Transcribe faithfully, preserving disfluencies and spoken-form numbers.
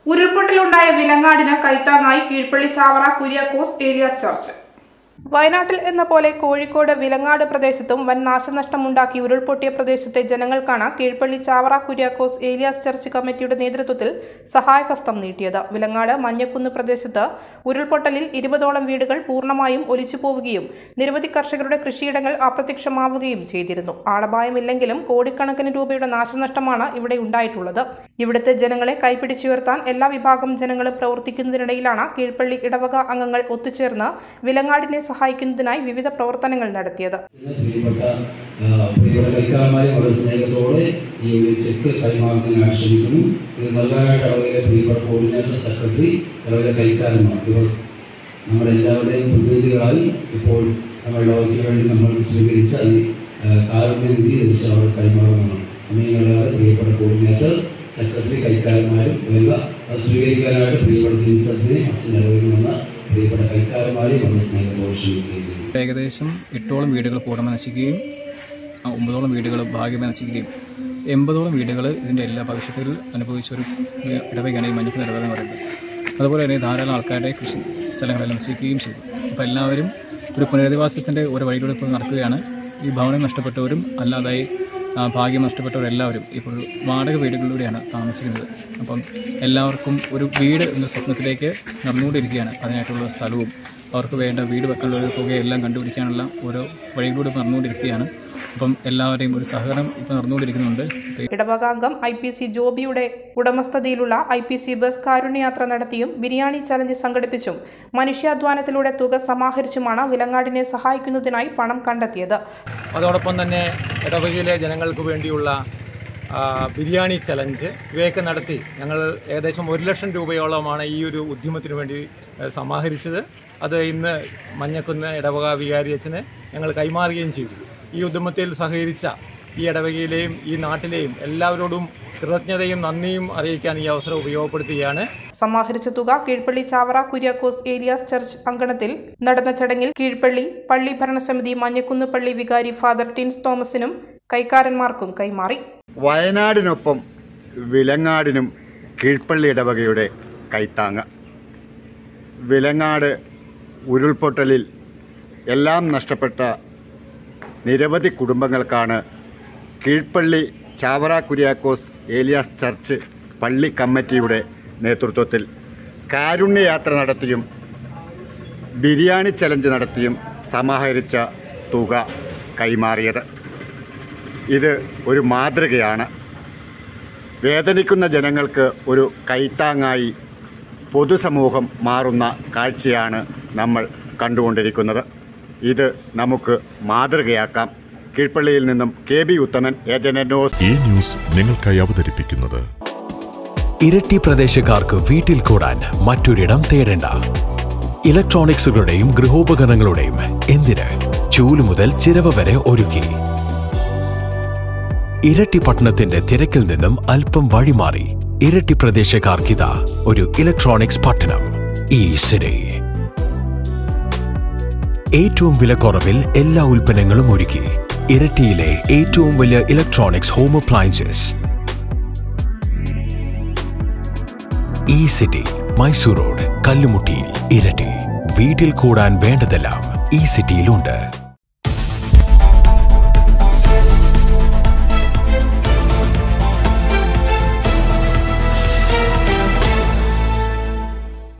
ഉരുൾപൊട്ടലുണ്ടായ വിലങ്ങാടിന് കൈത്താങ്ങായി കീഴ്പള്ളി ചാവറ കുര്യാക്കോസ് ഏലിയാസ് ചർച്ച്. വയനാട്ടിൽ എന്ന പോലെ കോഴിക്കോട് വിലങ്ങാട് പ്രദേശത്തും വൻ നാശനഷ്ടമുണ്ടാക്കി ഉരുൾപൊട്ടിയ പ്രദേശത്തെ ജനങ്ങൾക്കാണ് കീഴ്പള്ളി ചാവറ കുര്യാക്കോസ് ഏലിയാസ് ചർച്ച് കമ്മിറ്റിയുടെ നേതൃത്വത്തിൽ സഹായഹസ്തം നീട്ടിയത്. വിലങ്ങാട് മഞ്ഞക്കുന്ന് പ്രദേശത്ത് ഉരുൾപൊട്ടലിൽ ഇരുപതോളം വീടുകൾ പൂർണ്ണമായും ഒലിച്ചുപോവുകയും നിരവധി കർഷകരുടെ കൃഷിയിടങ്ങൾ അപ്രത്യക്ഷമാവുകയും ചെയ്തിരുന്നു. ആളപായമില്ലെങ്കിലും കോടിക്കണക്കിന് രൂപയുടെ നാശനഷ്ടമാണ് ഇവിടെ ഉണ്ടായിട്ടുള്ളത്. ഇവിടുത്തെ ജനങ്ങളെ കൈപിടിച്ചുയർത്താൻ എല്ലാ വിഭാഗം ജനങ്ങളും പ്രവർത്തിക്കുന്നതിനിടയിലാണ് കീഴ്പള്ളി ഇടവക അംഗങ്ങൾ ഒത്തുചേർന്ന് വിലങ്ങാടിനെ സഹായിക്കുന്നതിനായി വിവിധ പ്രവർത്തനങ്ങൾ നടത്തിയത്. നമ്മളെല്ലാവരുടെയും പ്രതിനിധികളായി ഇപ്പോൾ നമ്മുടെ ലോകത്തിന് വേണ്ടി നമ്മൾ സ്വീകരിച്ച ഈ കാരുണ്യനിധി ലഭിച്ച അവർ കൈമാറുന്നതാണ്. സമയങ്ങളിലാതെ പ്രിയപ്പെട്ട കോർഡിനേറ്റർ, സെക്രട്ടറി, കൈക്കാരന്മാരും എല്ലാം സ്വീകരിക്കാനായിട്ട് പ്രിയപ്പെട്ട പ്രിൻസസിനെ അച്ഛൻ നിലവിലുമെന്ന പ്രിയപ്പെട്ട കൈക്കാരന്മാരെയും നമ്മൾ സ്നേഹത്തോടെ ക്ഷണിക്കുകയും ചെയ്യും. ഏകദേശം എട്ടോളം വീടുകൾ പൂർണ്ണ നശിക്കുകയും ഒമ്പതോളം വീടുകൾ ഭാഗ്യമായി നശിക്കുകയും എൺപതോളം വീടുകൾ ഇതിൻ്റെ എല്ലാ ഭവിഷ്യത്തിൽ അനുഭവിച്ച ഒരു ഇടവകയാണ് ഈ മഞ്ഞക്കുന്ന് ഇടവക എന്ന് പറയുന്നത്. അതുപോലെ തന്നെ ധാരാളം ആൾക്കാരുടെ കൃഷി സ്ഥലങ്ങളെല്ലാം നശിക്കുകയും ചെയ്തു. അപ്പോൾ എല്ലാവരും ഒരു പുനരധിവാസത്തിൻ്റെ ഒരു വഴിയിലൂടെ ഇപ്പോൾ നടക്കുകയാണ്. ഈ ഭവനം നഷ്ടപ്പെട്ടവരും അല്ലാതായി ഭാഗ്യം നഷ്ടപ്പെട്ടവരെല്ലാവരും ഇപ്പോൾ വാടക വീടുകളിലൂടെയാണ് താമസിക്കുന്നത്. അപ്പം എല്ലാവർക്കും ഒരു വീട് എന്ന സ്വപ്നത്തിലേക്ക് നടന്നുകൊണ്ടിരിക്കുകയാണ്. അതിനായിട്ടുള്ള സ്ഥലവും അവർക്ക് വേണ്ട വീട് വെക്കാനുള്ള തുകയെല്ലാം കണ്ടുപിടിക്കാനുള്ള ഓരോ വഴികളിലൂടെ നടന്നുകൊണ്ടിരിക്കുകയാണ്. അപ്പം എല്ലാവരെയും ഒരു സഹകരണം ഇപ്പോൾ നടന്നുകൊണ്ടിരിക്കുന്നുണ്ട്. ഇടവകാംഗം ഐ പി സി ജോബിയുടെ ഉടമസ്ഥതയിലുള്ള ഐ പി സി ബസ് കാരുണ്യയാത്ര നടത്തിയും ബിരിയാണി ചലഞ്ച് സംഘടിപ്പിച്ചും മനുഷ്യാധ്വാനത്തിലൂടെ തുക സമാഹരിച്ചുമാണ് വിലങ്ങാടിനെ സഹായിക്കുന്നതിനായി പണം കണ്ടെത്തിയത്. അതോടൊപ്പം തന്നെ ഇടവകയിലെ ജനങ്ങൾക്ക് വേണ്ടിയുള്ള ബിരിയാണി ചലഞ്ച് ഇവയൊക്കെ നടത്തി ഞങ്ങൾ ഏകദേശം ഒരു ലക്ഷം രൂപയോളമാണ് ഈ ഒരു ഉദ്യമത്തിന് വേണ്ടി സമാഹരിച്ചത്. അത് ഇന്ന് മഞ്ഞക്കുന്ന് ഇടവക വികാരിയച്ഛന് ഞങ്ങൾ കൈമാറുകയും ചെയ്തു. ഈ ഉദ്യമത്തിൽ സഹകരിച്ച ഈ ഇടവകയിലെയും ഈ നാട്ടിലെയും എല്ലാവരോടും കൃതജ്ഞതയും നന്ദിയും അറിയിക്കാൻ ഈ അവസരം ഉപയോഗപ്പെടുത്തുകയാണ്. സമാഹരിച്ച തുക കീഴ്പള്ളി ചാവറ കുര്യാക്കോസ് ഏലിയാസ് ചർച്ച് അങ്കണത്തിൽ നടന്ന ചടങ്ങിൽ കീഴ്പള്ളി പള്ളി ഭരണസമിതി മഞ്ഞക്കുന്ന് പള്ളി വികാരി ഫാദർ ടിൻസ് തോമസിനും കൈക്കാരന്മാർക്കും കൈമാറി. വയനാടിനൊപ്പം വിലങ്ങാടിനും കീഴ്പള്ളി ഇടവകയുടെ കൈത്താങ്ങ്. വിലങ്ങാട് ഉരുൾപൊട്ടലിൽ എല്ലാം നഷ്ടപ്പെട്ട നിരവധി കുടുംബങ്ങൾക്കാണ് കീഴ്പള്ളി ചാവറ കുര്യാക്കോസ് ഏലിയാസ് ചർച്ച് പള്ളി കമ്മിറ്റിയുടെ നേതൃത്വത്തിൽ കാരുണ്യയാത്ര നടത്തിയും ബിരിയാണി ചലഞ്ച് നടത്തിയും സമാഹരിച്ച തുക കൈമാറിയത്. ഇത് ഒരു മാതൃകയാണ്. വേദനിക്കുന്ന ജനങ്ങൾക്ക് ഒരു കൈത്താങ്ങായി പൊതുസമൂഹം മാറുന്ന കാഴ്ചയാണ് നമ്മൾ കണ്ടുകൊണ്ടിരിക്കുന്നത്. ഇത് നമുക്ക് മാതൃകയാക്കാം. കീഴ്പള്ളിയിൽ നിന്നും K B Uthaman, agent news. ഈ ന്യൂസ് നിങ്ങൾക്കായി അവതരിപ്പിക്കുന്നത് ഇരട്ടി പ്രദേശക്കാർക്ക് വീട്ടിൽ കൂടാൻ മറ്റൊരിടം തേടേണ്ട. ഇലക്ട്രോണിക്സുകളുടെയും ഗൃഹോപകരണങ്ങളുടെയും എന്തിന് ചൂല് മുതൽ ചിരവ വരെ ഒരുക്കി. ഇരട്ടി പട്ടണത്തിന്റെ തിരക്കിൽ നിന്നും അല്പം വഴിമാറി ഇരട്ടി പ്രദേശക്കാർക്കിതാ ഒരു ഇലക്ട്രോണിക്സ് പട്ടണം. ഈ സിറ്റി ഏറ്റവും വിലക്കുറവിൽ എല്ലാ ഉൽപ്പന്നങ്ങളും ഒരുക്കി. ഇരട്ടിയിലെ ഏറ്റവും വലിയ ഇലക്ട്രോണിക്സ് ഹോം അപ്ലയൻസസ്. ഈ സിറ്റി മൈസൂർ റോഡ്, കല്ലുമുട്ടിയിൽ, ഇരട്ടി. വീട്ടിൽ കൂടാൻ വേണ്ടതെല്ലാം ഈ സിറ്റിയിലുണ്ട്.